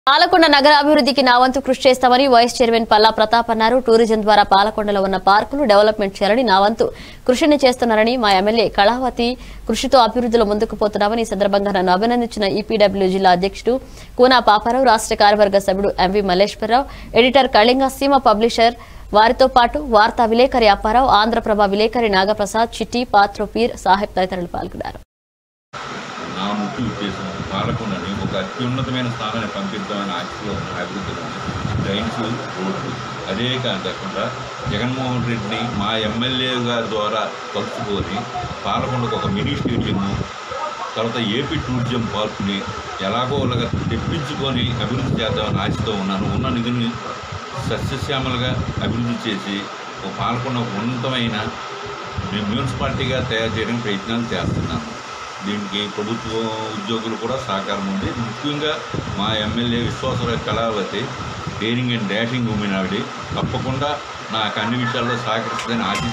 పాలకొండ నగర అభివృద్ధికి నా వంతు కృషి చేస్తామని వైస్ చైర్మన్ పల్లా ప్రతాప్ అన్నారు. టూరిజం ద్వారా పాలకొండలో ఉన్న పార్కులు డెవలప్మెంట్ చేయాలని నా వంతు కృషిని చేస్తున్నారని మా ఎమ్మెల్యే కళావతి కృషితో అభివృద్ధిలో ముందుకు పోతున్నామని ఈ సందర్భంగా నన్ను అభినందించిన ఈపీడబ్ల్యూ జిల్లా అధ్యక్షుడు కూనా పాపారావు, రాష్ట్ర కార్యవర్గ సభ్యుడు ఎంవి మల్లేశ్వరరావు, ఎడిటర్ కళింగ సీమ పబ్లిషర్ వారితో పాటు వార్తా విలేకరి అప్పారావు, ఆంధ్రప్రభ విలేకరి నాగప్రసాద్, చిట్టి, పాత్రో పీర్ సాహెబ్ తదితరులు పాల్గొన్నారు. నా ముఖ్య ఉద్దేశం పాలకొండని ఒక అత్యున్నతమైన స్థానాన్ని పంపిద్దామని ఆశలో ఉన్న అభివృద్ధిలో ట్రైన్స్, రోడ్లు. అదే కాకుండా జగన్మోహన్ రెడ్డిని మా ఎమ్మెల్యే గారి ద్వారా కలుసుకొని పాలకొండకు ఒక మినీ స్టేడియము, తర్వాత ఏపీ టూరిజం పార్కుని ఎలాగో అలాగా తెప్పించుకొని అభివృద్ధి చేద్దామని ఆశతో ఉన్నాను. ఉన్న నిధుని సస్యశ్యామలుగా అభివృద్ధి చేసి ఒక పాలకొండ ఉన్నతమైన మున్సిపాలిటీగా తయారు చేయడానికి ప్రయత్నాలు చేస్తున్నాను. దీనికి ప్రభుత్వ ఉద్యోగులు కూడా సహకారం ఉంది. ముఖ్యంగా మా MLA Viswasarao Kalavathi daring and dashing women ఆవిడ తప్పకుండా నాకు అన్ని విషయాల్లో సహకరిస్తుందని ఆశిస్తున్నాను.